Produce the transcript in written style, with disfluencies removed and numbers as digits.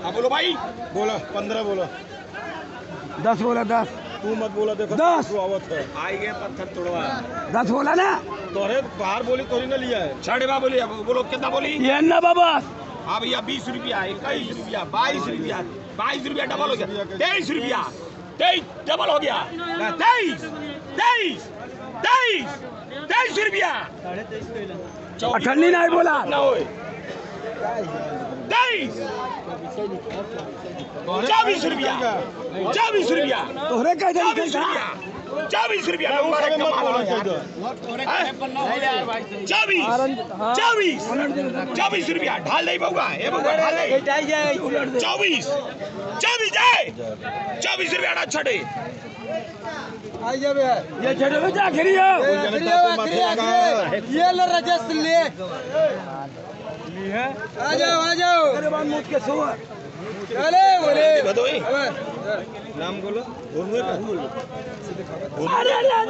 हाँ बोलो भाई। बोला 15 बोला 10 बोला 10 तू मत बोला देखो 10 आवत है आई गए पत्थर तोड़वा 10 बोला ना तोरे बाहर बोली तोरी ना लिया है 6.5 बोली। बोलो कितना बोली? ये ना बाबा हाँ भैया 20 रुपया 21 रुपया 22 रुपया 22 रुपया डबल हो गया 23 रुपया 23 डबल हो गया 23 रुपया अठन्नी नहीं बोला ना हो 24 रुपया 24 रुपया तोहरे कह दे 24 रुपया 24 रुपया नंबर एक कमाल वाला यार। 24 रुपया ढाल नहीं बउआ ए बउआ ढाल नहीं 24 रुपया ना छड़े ये छड़े में जा खरी हो ये ले रजस ले आ जाओ अरे बात मुझ के सो चले बोले बदोई नाम बोलो बोलवे का अरे